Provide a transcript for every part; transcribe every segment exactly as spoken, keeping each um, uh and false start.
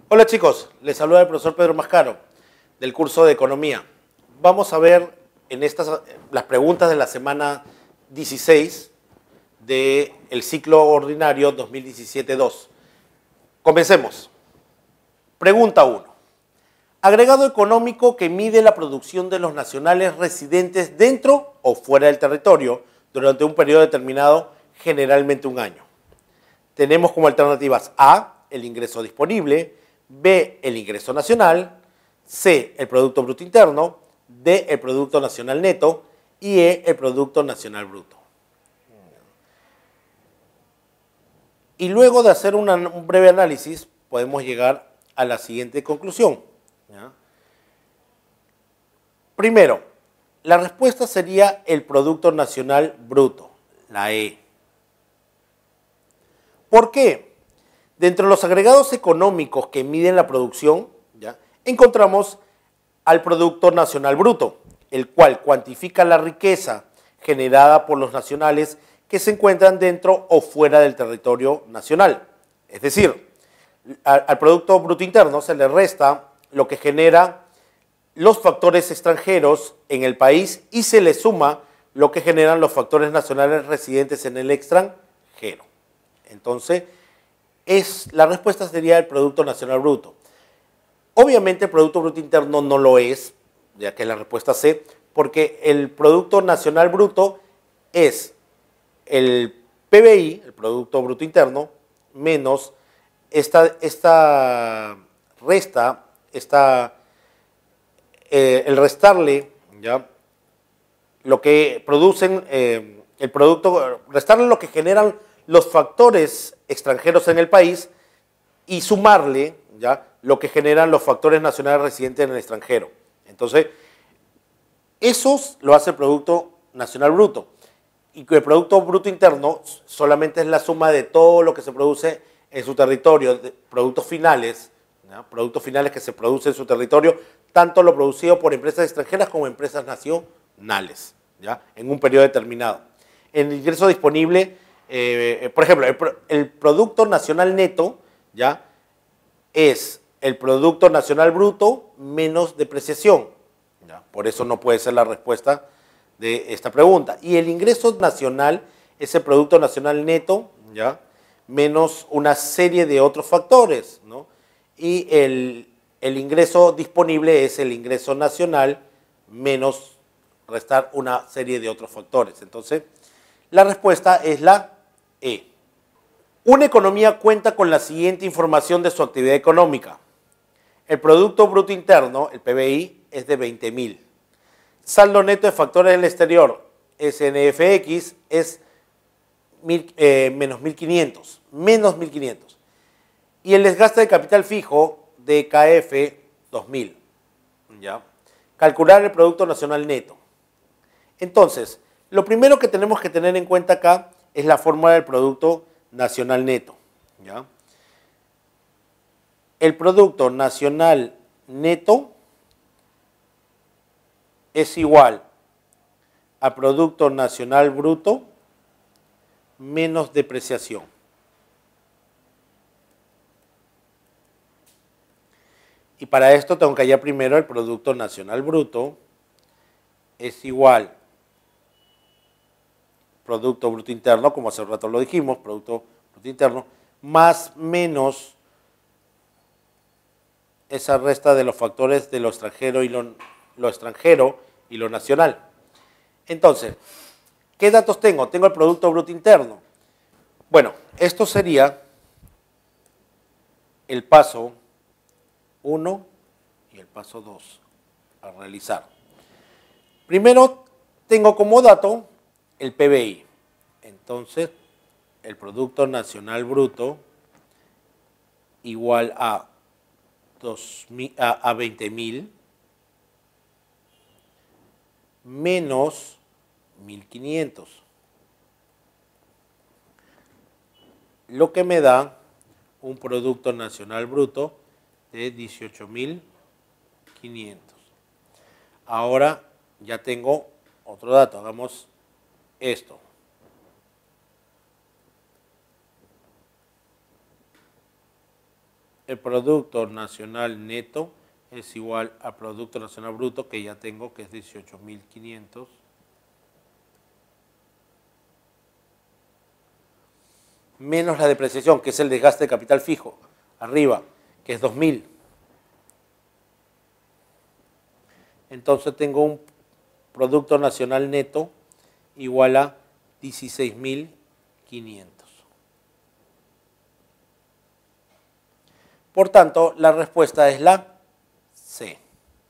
Hola chicos, les saluda el profesor Pedro Mascaro del curso de Economía. Vamos a ver en estas las preguntas de la semana dieciséis del ciclo ordinario dos mil diecisiete dos. Comencemos. Pregunta uno. Agregado económico que mide la producción de los nacionales residentes dentro o fuera del territorio durante un periodo determinado, generalmente un año. Tenemos como alternativas A, el ingreso disponible, B, el ingreso nacional, C, el Producto Bruto Interno, D, el Producto Nacional Neto y E, el Producto Nacional Bruto. Y luego de hacer una, un breve análisis, podemos llegar a la siguiente conclusión. ¿Ya? Primero, la respuesta sería el Producto Nacional Bruto, la E. ¿Por qué? Dentro de los agregados económicos que miden la producción, ¿ya?, encontramos al Producto Nacional Bruto, el cual cuantifica la riqueza generada por los nacionales que se encuentran dentro o fuera del territorio nacional. Es decir, al, al Producto Bruto Interno se le resta lo que genera los factores extranjeros en el país y se le suma lo que generan los factores nacionales residentes en el extranjero. Entonces, es, la respuesta sería el Producto Nacional Bruto. Obviamente el Producto Bruto Interno no lo es, ya que es la respuesta C, porque el Producto Nacional Bruto es el P B I, el Producto Bruto Interno, menos esta, esta resta, esta, eh, el restarle, ¿ya?, lo que producen, eh, el producto, restarle lo que generan los factores extranjeros en el país y sumarle, ¿ya?, lo que generan los factores nacionales residentes en el extranjero. Entonces, eso lo hace el Producto Nacional Bruto. Y el Producto Bruto Interno solamente es la suma de todo lo que se produce en su territorio, de productos finales, ¿ya?, productos finales que se producen en su territorio, tanto lo producido por empresas extranjeras como empresas nacionales, ¿ya?, en un periodo determinado. El ingreso disponible, eh, por ejemplo, el, el Producto Nacional Neto, ¿ya?, es el Producto Nacional Bruto menos depreciación, ¿ya? Por eso no puede ser la respuesta de esta pregunta. Y el ingreso nacional es el Producto Nacional Neto, ¿ya?, menos una serie de otros factores, ¿no? Y el, el ingreso disponible es el ingreso nacional menos restar una serie de otros factores. Entonces, la respuesta es la E. Una economía cuenta con la siguiente información de su actividad económica. El Producto Bruto Interno, el P B I, es de veinte mil. Saldo neto de factores del exterior, S N F X, es mil, eh, menos mil quinientos. Menos mil quinientos. Y el desgaste de capital fijo, D K F, dos mil. ¿Ya? Calcular el Producto Nacional Neto. Entonces, lo primero que tenemos que tener en cuenta acá es la fórmula del Producto Nacional Neto, ¿ya? El Producto Nacional Neto es igual a Producto Nacional Bruto menos depreciación. Y para esto tengo que hallar primero el Producto Nacional Bruto es igual Producto Bruto Interno, como hace rato lo dijimos, Producto Bruto Interno, más menos esa resta de los factores de lo extranjero y lo, lo extranjero y lo nacional. Entonces, ¿qué datos tengo? Tengo el Producto Bruto Interno. Bueno, esto sería el paso uno y el paso dos a realizar. Primero, tengo como dato el P B I. Entonces, el Producto Nacional Bruto igual a, a, a veinte mil menos mil quinientos. Lo que me da un Producto Nacional Bruto de dieciocho mil quinientos. Ahora ya tengo otro dato. Hagamos esto. el Producto Nacional Neto es igual al Producto Nacional Bruto, que ya tengo, que es dieciocho mil quinientos. Menos la depreciación, que es el desgaste de capital fijo, arriba, que es dos mil. Entonces tengo un Producto Nacional Neto igual a dieciséis mil quinientos. Por tanto, la respuesta es la C.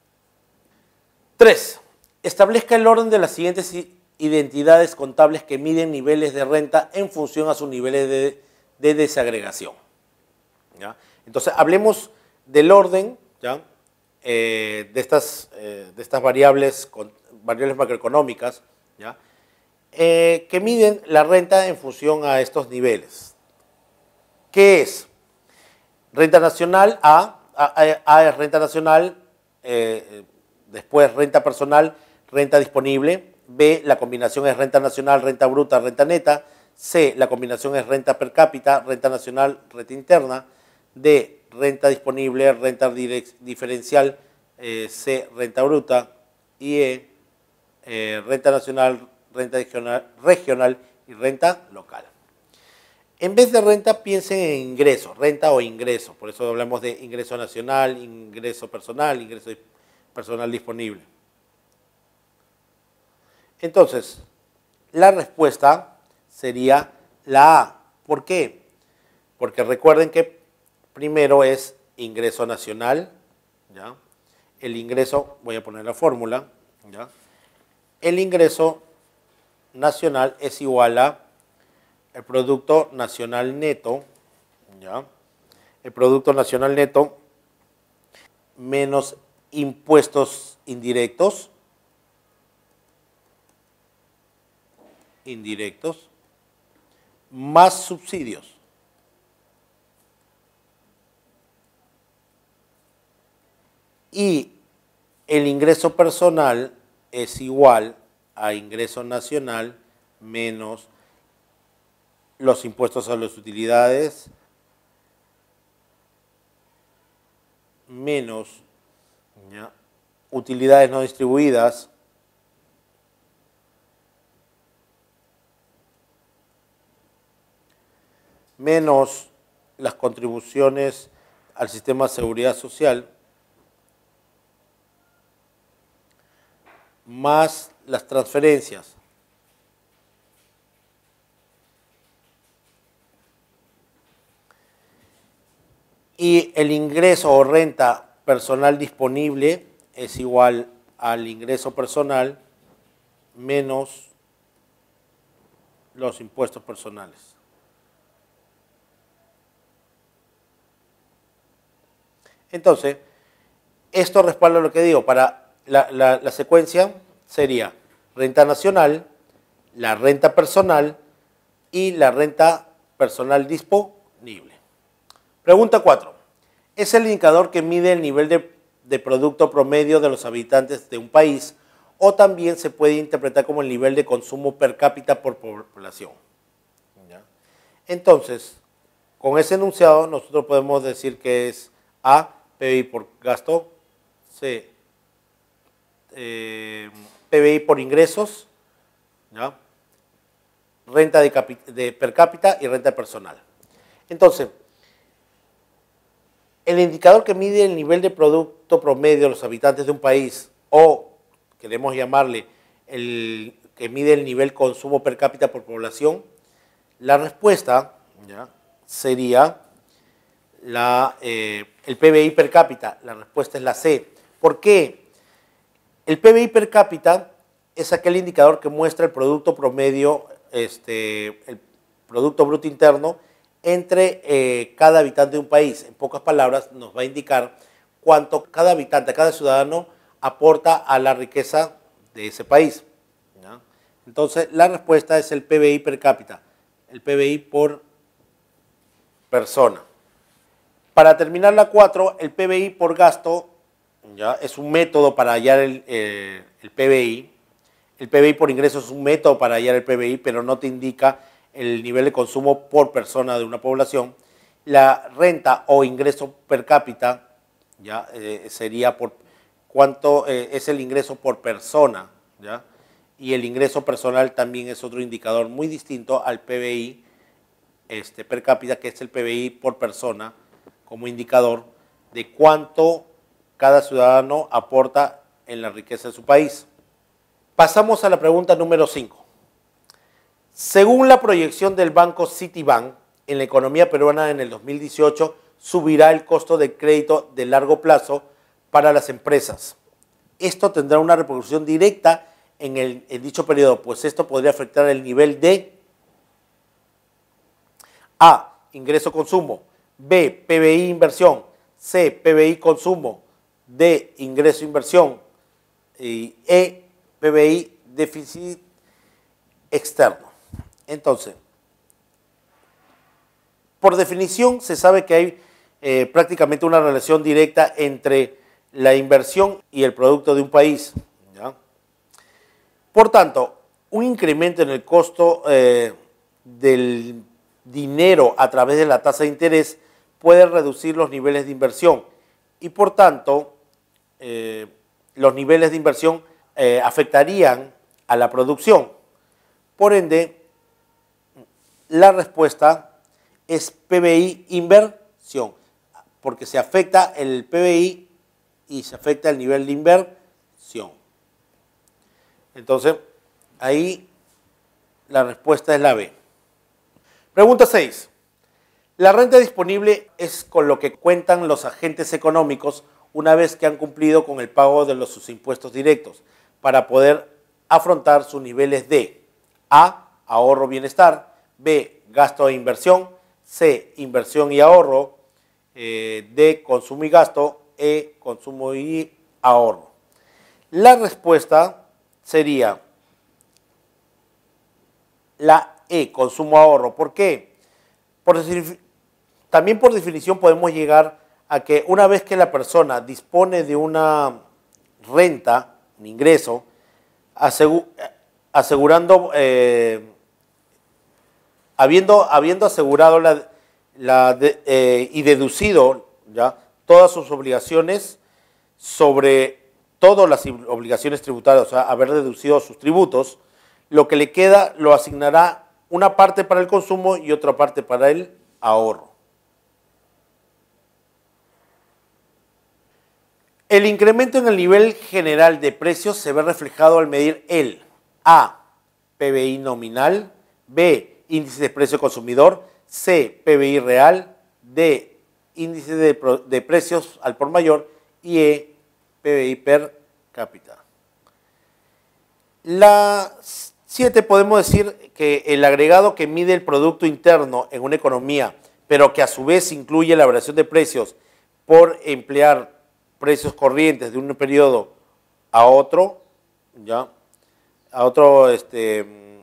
tres. Establezca el orden de las siguientes identidades contables que miden niveles de renta en función a sus niveles de, de desagregación. ¿Ya? Entonces, hablemos del orden, ¿ya? Eh, de, estas, eh, de estas variables, con, variables macroeconómicas, ¿ya? Eh, que miden la renta en función a estos niveles. ¿Qué es? Renta nacional, A, A, A es renta nacional, eh, después renta personal, renta disponible. B, la combinación es renta nacional, renta bruta, renta neta. C, la combinación es renta per cápita, renta nacional, renta interna. D, renta disponible, renta diferencial, eh, C, renta bruta. Y E, eh, renta nacional, renta regional, regional y renta local. En vez de renta, piensen en ingreso, renta o ingreso. Por eso hablamos de ingreso nacional, ingreso personal, ingreso personal disponible. Entonces, la respuesta sería la A. ¿Por qué? Porque recuerden que primero es ingreso nacional, ¿ya? El ingreso, voy a poner la fórmula, ¿ya? El ingreso nacional es igual a el Producto Nacional Neto, ¿ya? El Producto Nacional Neto menos impuestos indirectos, indirectos, más subsidios. Y el ingreso personal es igual a ingreso nacional menos los impuestos a las utilidades menos, ¿ya?, utilidades no distribuidas menos las contribuciones al sistema de seguridad social más las transferencias. Y el ingreso o renta personal disponible es igual al ingreso personal menos los impuestos personales. Entonces, esto respalda lo que digo. Para la, la, la secuencia sería renta nacional, la renta personal y la renta personal disponible. Pregunta cuatro. ¿Es el indicador que mide el nivel de, de producto promedio de los habitantes de un país o también se puede interpretar como el nivel de consumo per cápita por población? ¿Ya? Entonces, con ese enunciado nosotros podemos decir que es A, P B I por gasto, C, eh, P B I por ingresos, ¿ya?, renta de, de per cápita y renta personal. Entonces, el indicador que mide el nivel de producto promedio de los habitantes de un país, o queremos llamarle el que mide el nivel consumo per cápita por población, la respuesta, ¿ya?, sería la, eh, el P B I per cápita. La respuesta es la C. ¿Por qué? El P B I per cápita es aquel indicador que muestra el producto promedio, este, el Producto Bruto Interno, entre eh, cada habitante de un país. En pocas palabras, nos va a indicar cuánto cada habitante, cada ciudadano aporta a la riqueza de ese país, ¿ya? Entonces, la respuesta es el P B I per cápita, el P B I por persona. Para terminar la cuatro, el P B I por gasto, ¿ya?, es un método para hallar el, eh, el P B I. El P B I por ingresos es un método para hallar el P B I, pero no te indica el nivel de consumo por persona de una población. La renta o ingreso per cápita ya eh, sería por cuánto eh, es el ingreso por persona, ¿ya? Y el ingreso personal también es otro indicador muy distinto al P B I este, per cápita, que es el P B I por persona, como indicador de cuánto cada ciudadano aporta en la riqueza de su país. Pasamos a la pregunta número cinco. Según la proyección del banco Citibank, en la economía peruana en el dos mil dieciocho subirá el costo de crédito de largo plazo para las empresas. Esto tendrá una repercusión directa en, el, en dicho periodo, pues esto podría afectar el nivel de A, ingreso-consumo, B, P B I inversión, C, P B I consumo, D, ingreso-inversión y E, P B I déficit externo. Entonces, por definición se sabe que hay eh, prácticamente una relación directa entre la inversión y el producto de un país, ¿ya? Por tanto, un incremento en el costo eh, del dinero a través de la tasa de interés puede reducir los niveles de inversión y por tanto eh, los niveles de inversión eh, afectarían a la producción. Por ende, la respuesta es P B I inversión, porque se afecta el P B I y se afecta el nivel de inversión. Entonces, ahí la respuesta es la B. Pregunta seis. La renta disponible es con lo que cuentan los agentes económicos una vez que han cumplido con el pago de los, sus impuestos directos para poder afrontar sus niveles de A, ahorro bienestar, B, gasto e inversión, C, inversión y ahorro, eh, D, consumo y gasto, E, consumo y ahorro. La respuesta sería la E, consumo ahorro. ¿Por qué? Por, también por definición podemos llegar a que una vez que la persona dispone de una renta, un ingreso, asegu asegurando, eh, habiendo, habiendo asegurado la, la de, eh, y deducido ya todas sus obligaciones sobre todas las obligaciones tributarias, o sea, haber deducido sus tributos, lo que le queda lo asignará una parte para el consumo y otra parte para el ahorro. El incremento en el nivel general de precios se ve reflejado al medir el A, P B I nominal, B, índice de precio consumidor, C, P B I real, D, índice de, de precios al por mayor y E, P B I per cápita. La siete, podemos decir que el agregado que mide el Producto Interno en una economía, pero que a su vez incluye la variación de precios por emplear precios corrientes de un periodo a otro, ya, a otro, este,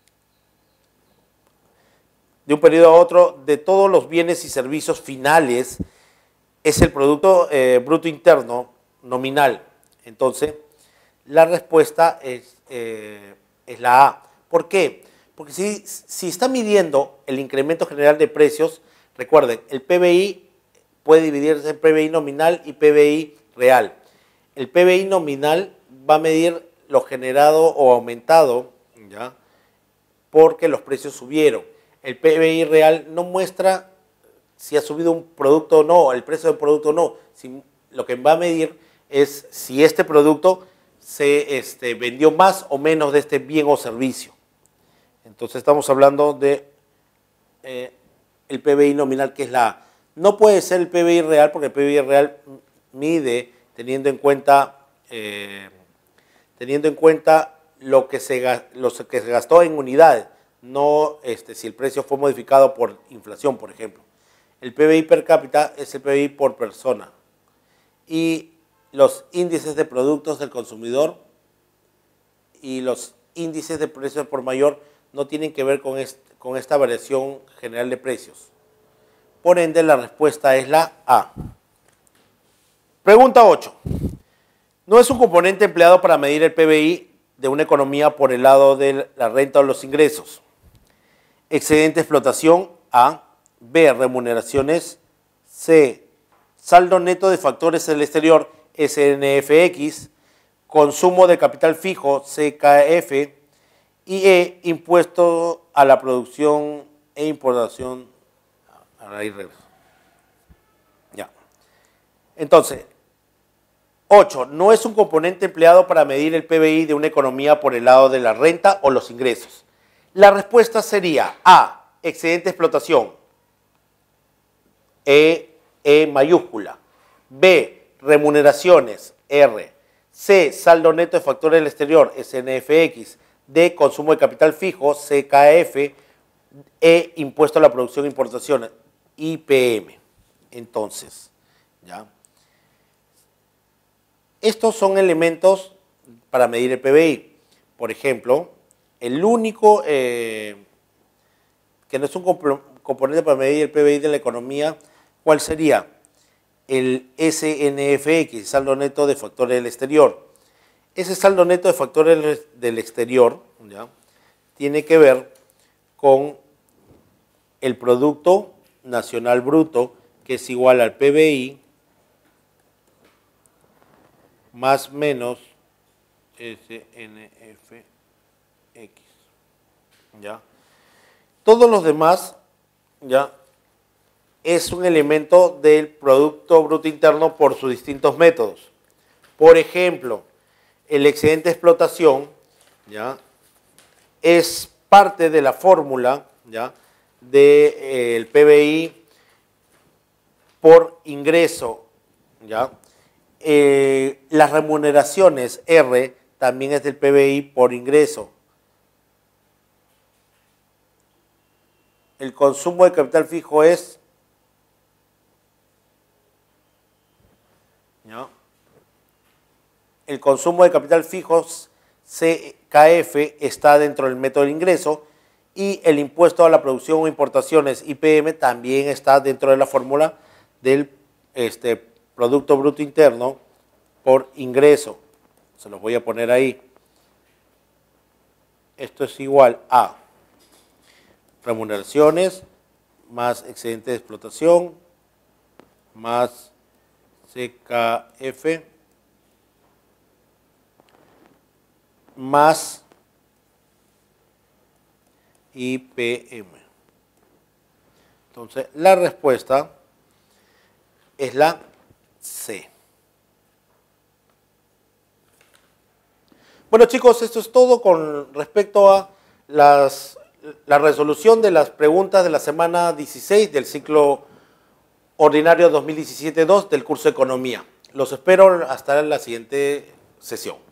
de un periodo a otro, de todos los bienes y servicios finales, es el Producto eh, Bruto Interno nominal. Entonces, la respuesta es, eh, es la A. ¿Por qué? Porque si, si está midiendo el incremento general de precios, recuerden, el P B I puede dividirse en P B I nominal y P B I real. El P B I nominal va a medir lo generado o aumentado, ¿ya?, porque los precios subieron. El P B I real no muestra si ha subido un producto o no, el precio del producto o no. Si, lo que va a medir es si este producto se este, vendió más o menos de este bien o servicio. Entonces estamos hablando de eh, el P B I nominal, que es la A. No puede ser el P B I real, porque el P B I real mide teniendo en cuenta, eh, teniendo en cuenta lo, que se, lo que se gastó en unidades, no este, si el precio fue modificado por inflación, por ejemplo. El P B I per cápita es el P B I por persona. Y los índices de productos del consumidor y los índices de precios por mayor no tienen que ver con, este, con esta variación general de precios. Por ende, la respuesta es la A. Pregunta ocho. No es un componente empleado para medir el P B I de una economía por el lado de la renta o los ingresos. Excedente de explotación, A. B, remuneraciones. C, saldo neto de factores del exterior, S N F X. Consumo de capital fijo, C K F. Y E, impuesto a la producción e importación. Ahí regreso. Ya. Entonces, ocho. No es un componente empleado para medir el P B I de una economía por el lado de la renta o los ingresos. La respuesta sería A, excedente de explotación, E, E mayúscula. B, remuneraciones, R. C, saldo neto de factores del exterior, S N F X. D, consumo de capital fijo, C K F. E, impuesto a la producción e importación, I P M. Entonces, ¿ya? Estos son elementos para medir el P B I. Por ejemplo, el único eh, que no es un comp componente para medir el P B I de la economía, ¿cuál sería? El S N F X, saldo neto de factores del exterior. Ese saldo neto de factores del exterior, ¿ya?, tiene que ver con el Producto Nacional Bruto, que es igual al P B I más menos S N F X. ¿Ya? Todos los demás, ¿ya?, es un elemento del Producto Bruto Interno por sus distintos métodos. Por ejemplo, el excedente de explotación, ¿ya?, es parte de la fórmula, ¿ya?, del eh, P B I por ingreso, ¿ya? Eh, las remuneraciones, R, también es del P B I por ingreso. El consumo de capital fijo es, ¿ya?, el consumo de capital fijo, C K F, está dentro del método de ingreso, y el impuesto a la producción o importaciones, I P M, también está dentro de la fórmula del este, Producto Bruto Interno por ingreso. Se los voy a poner ahí. Esto es igual a remuneraciones más excedente de explotación más C K F más I P M. Entonces, la respuesta es la C. Bueno, chicos, esto es todo con respecto a las, la resolución de las preguntas de la semana dieciséis del ciclo ordinario dos mil diecisiete dos del curso de Economía. Los espero hasta la siguiente sesión.